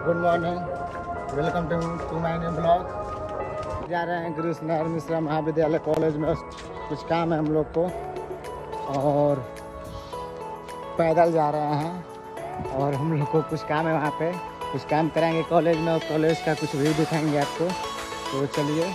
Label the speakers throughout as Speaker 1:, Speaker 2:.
Speaker 1: Good morning, welcome to my new blog. जा रहे हैं कृष्ण नारायण मिश्रा महाविद्यालय कॉलेज में, कुछ काम है हम लोग को और पैदल जा रहे हैं और हम लोग को कुछ काम है, वहाँ पे कुछ काम कराएंगे कॉलेज में और कॉलेज का कुछ व्यू दिखाएंगे आपको। तो चलिए।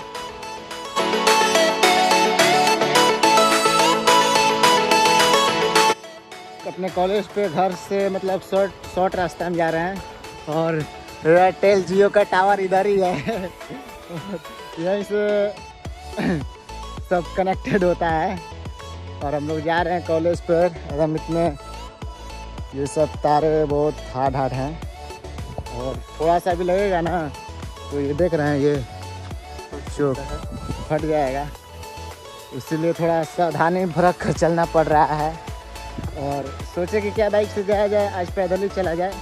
Speaker 1: अपने कॉलेज पे घर से मतलब शॉर्ट रास्ता में जा रहे हैं और एयरटेल जियो का टावर इधर ही है यहीं से सब कनेक्टेड होता है और हम लोग जा रहे हैं कॉलेज पर। एकदम इतने ये सब तारे बहुत हार्ड हैं और थोड़ा सा भी लगेगा ना तो ये देख रहे हैं ये जो फट जाएगा, इसीलिए थोड़ा सावधानी बरत कर चलना पड़ रहा है। और सोचे कि क्या बाइक से जाया जाए, आज पैदल ही चला जाए।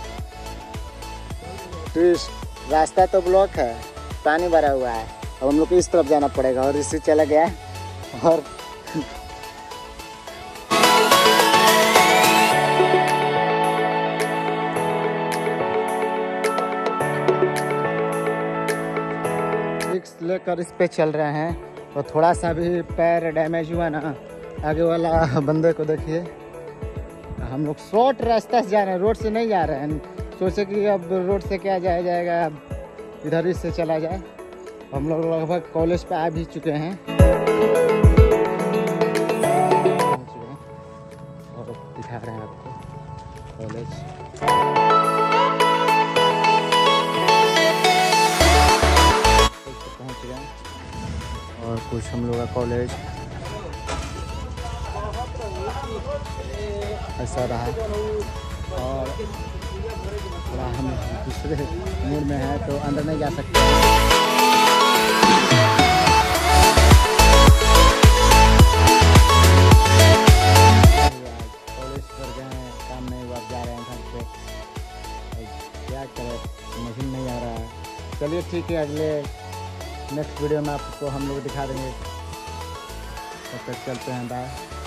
Speaker 1: तो इस रास्ता तो ब्लॉक है, पानी भरा हुआ है, अब हम लोग को इस तरफ जाना पड़ेगा और इससे चला गया और रिस्क लेकर इस पे चल रहे हैं। तो थोड़ा सा भी पैर डैमेज हुआ ना, आगे वाला बंदे को देखिए। हम लोग शॉर्ट रास्ता से जा रहे हैं, रोड से नहीं जा रहे हैं। सोचे कि अब रोड से क्या जाया जाएगा, अब इधर ही से चला जाए। हम लोग लगभग कॉलेज पे आ भी चुके हैं और दिखा रहे हैं आपको कॉलेज। पहुँच गए और कुछ हम लोग का कॉलेज ऐसा रहा और थोड़ा हम दूसरे मूड में हैं तो अंदर नहीं जा सकते। कॉलेज पर गए हैं, काम नहीं हुआ, जा रहे हैं घर पे। क्या करें समझ में नहीं आ रहा है। चलिए ठीक है, अगले नेक्स्ट वीडियो में आपको हम लोग दिखा देंगे। तब तक चलते हैं, बाय।